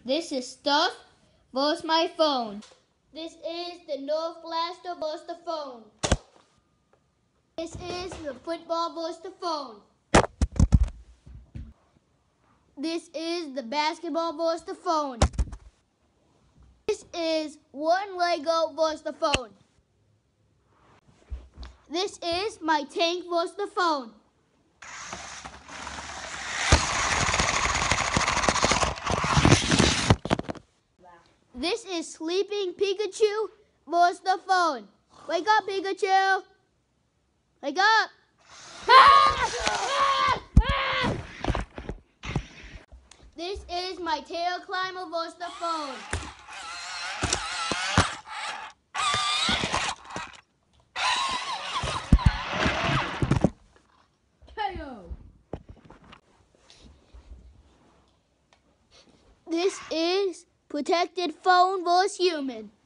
This is stuff was my phone. This is the Nerf blaster was the phone. This is the football was the phone. This is the basketball was the phone. This is one Lego was the phone. This is my tank was the phone. This is sleeping Pikachu was the phone. Wake up, Pikachu! Wake up! This is my tail climber was the phone. This is protected phone was human.